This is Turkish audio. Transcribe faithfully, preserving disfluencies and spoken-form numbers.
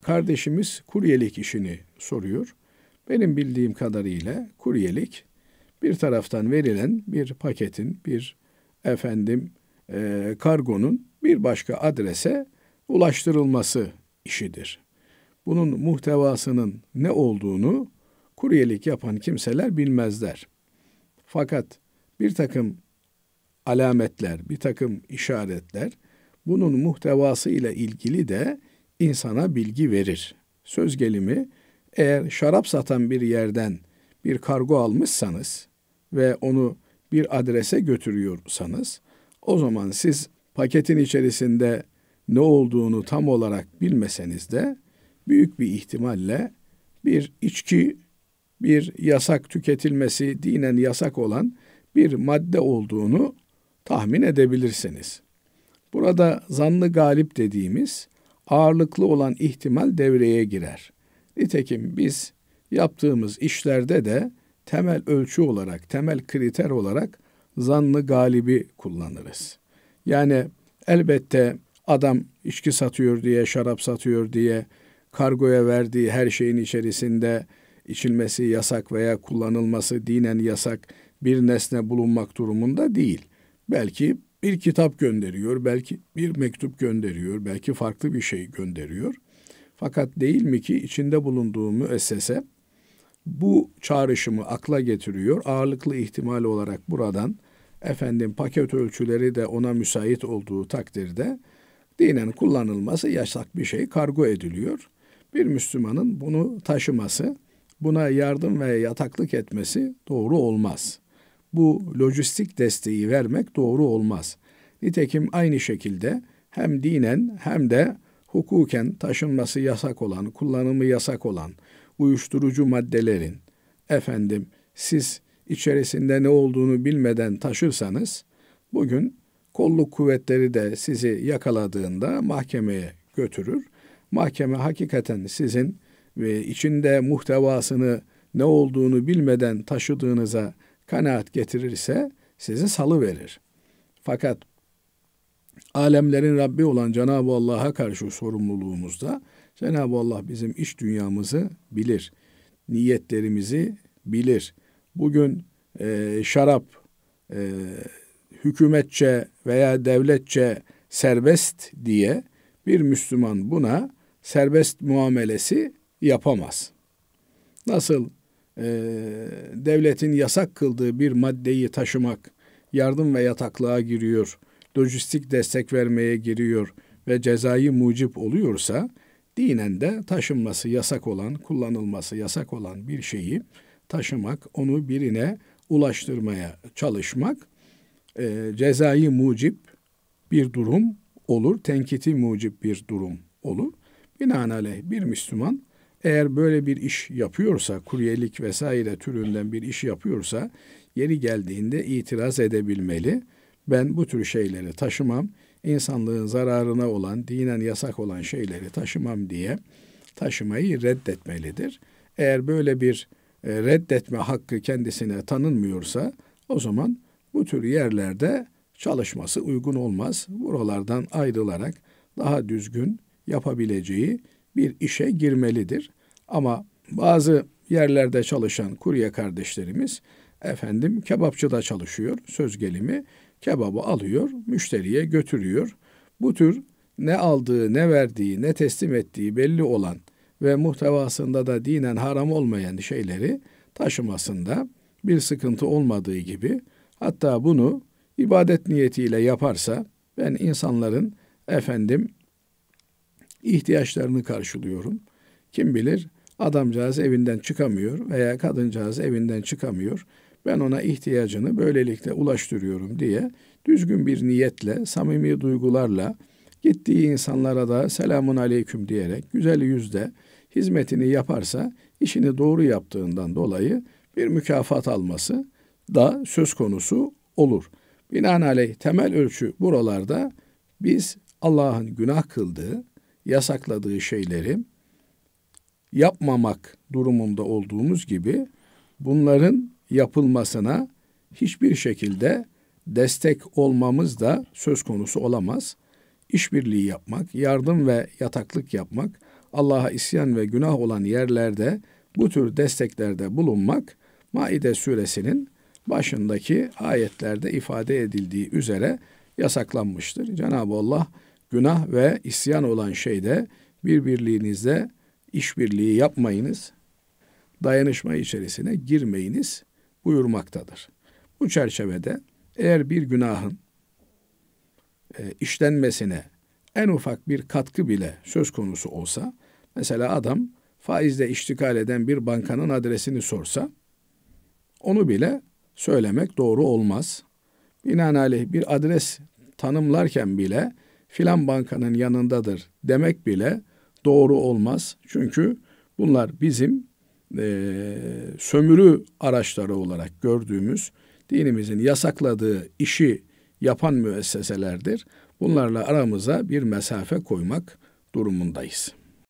kardeşimiz kuryelik işini soruyor. Benim bildiğim kadarıyla kuryelik bir taraftan verilen bir paketin, bir efendim e, kargonun bir başka adrese ulaştırılması işidir. Bunun muhtevasının ne olduğunu kuryelik yapan kimseler bilmezler. Fakat bir takım alametler, bir takım işaretler bunun muhtevası ile ilgili de insana bilgi verir. Söz gelimi, eğer şarap satan bir yerden bir kargo almışsanız ve onu bir adrese götürüyorsanız, o zaman siz paketin içerisinde ne olduğunu tam olarak bilmeseniz de büyük bir ihtimalle bir içki, bir yasak tüketilmesi dinen yasak olan bir madde olduğunu tahmin edebilirsiniz. Burada zannı galip dediğimiz ağırlıklı olan ihtimal devreye girer. Nitekim biz yaptığımız işlerde de temel ölçü olarak, temel kriter olarak zannı galibi kullanırız. Yani elbette adam içki satıyor diye, şarap satıyor diye kargoya verdiği her şeyin içerisinde içilmesi yasak veya kullanılması dinen yasak bir nesne bulunmak durumunda değil. Belki bir kitap gönderiyor, belki bir mektup gönderiyor, belki farklı bir şey gönderiyor. Fakat değil mi ki içinde bulunduğu müessese bu çağrışımı akla getiriyor. Ağırlıklı ihtimal olarak buradan efendim paket ölçüleri de ona müsait olduğu takdirde dinen kullanılması yasak bir şey kargo ediliyor. Bir Müslümanın bunu taşıması, buna yardım ve yataklık etmesi doğru olmaz. Bu lojistik desteği vermek doğru olmaz. Nitekim aynı şekilde hem dinen hem de hukuken taşınması yasak olan, kullanımı yasak olan uyuşturucu maddelerin efendim siz içerisinde ne olduğunu bilmeden taşırsanız bugün kolluk kuvvetleri de sizi yakaladığında mahkemeye götürür. Mahkeme hakikaten sizin ve içinde muhtevasını ne olduğunu bilmeden taşıdığınıza kanaat getirirse sizi salıverir. Fakat alemlerin Rabbi olan Cenab-ı Allah'a karşı sorumluluğumuzda Cenab-ı Allah bizim iç dünyamızı bilir, niyetlerimizi bilir. Bugün e, şarap e, hükümetçe veya devletçe serbest diye bir Müslüman buna serbest muamelesi yapamaz. Nasıl e, devletin yasak kıldığı bir maddeyi taşımak yardım ve yataklığa giriyor, lojistik destek vermeye giriyor ve cezai mucip oluyorsa, dinen de taşınması yasak olan, kullanılması yasak olan bir şeyi taşımak, onu birine ulaştırmaya çalışmak e, cezai mucip bir durum olur, tenkiti mucip bir durum olur. Binaenaleyh bir Müslüman eğer böyle bir iş yapıyorsa, kuryelik vesaire türünden bir iş yapıyorsa, yeri geldiğinde itiraz edebilmeli. Ben bu tür şeyleri taşımam, insanlığın zararına olan, dinen yasak olan şeyleri taşımam diye taşımayı reddetmelidir. Eğer böyle bir e, reddetme hakkı kendisine tanınmıyorsa, o zaman bu tür yerlerde çalışması uygun olmaz. Buralardan ayrılarak daha düzgün yapabileceği bir işe girmelidir. Ama bazı yerlerde çalışan kurye kardeşlerimiz efendim kebapçıda çalışıyor, söz gelimi kebabı alıyor, müşteriye götürüyor. Bu tür ne aldığı, ne verdiği, ne teslim ettiği belli olan ve muhtevasında da dinen haram olmayan şeyleri taşımasında bir sıkıntı olmadığı gibi, hatta bunu ibadet niyetiyle yaparsa, ben insanların efendim ihtiyaçlarını karşılıyorum. Kim bilir adamcağız evinden çıkamıyor veya kadıncağız evinden çıkamıyor. Ben ona ihtiyacını böylelikle ulaştırıyorum diye düzgün bir niyetle, samimi duygularla gittiği insanlara da selamun aleyküm diyerek güzel yüzle hizmetini yaparsa, işini doğru yaptığından dolayı bir mükafat alması da söz konusu olur. Binaenaleyh temel ölçü buralarda biz Allah'ın günah kıldığı, yasakladığı şeyleri yapmamak durumunda olduğumuz gibi bunların yapılmasına hiçbir şekilde destek olmamız da söz konusu olamaz. İşbirliği yapmak, yardım ve yataklık yapmak Allah'a isyan ve günah olan yerlerde bu tür desteklerde bulunmak Maide suresinin başındaki ayetlerde ifade edildiği üzere yasaklanmıştır. Cenab-ı Allah günah ve isyan olan şeyde birbirliğinizle işbirliği yapmayınız, dayanışma içerisine girmeyiniz buyurmaktadır. Bu çerçevede eğer bir günahın e, işlenmesine en ufak bir katkı bile söz konusu olsa, mesela adam faizle iştikal eden bir bankanın adresini sorsa, onu bile söylemek doğru olmaz. Binaenaleyh bir adres tanımlarken bile filan bankanın yanındadır demek bile doğru olmaz. Çünkü bunlar bizim e, sömürü araçları olarak gördüğümüz, dinimizin yasakladığı işi yapan müesseselerdir. Bunlarla aramıza bir mesafe koymak durumundayız.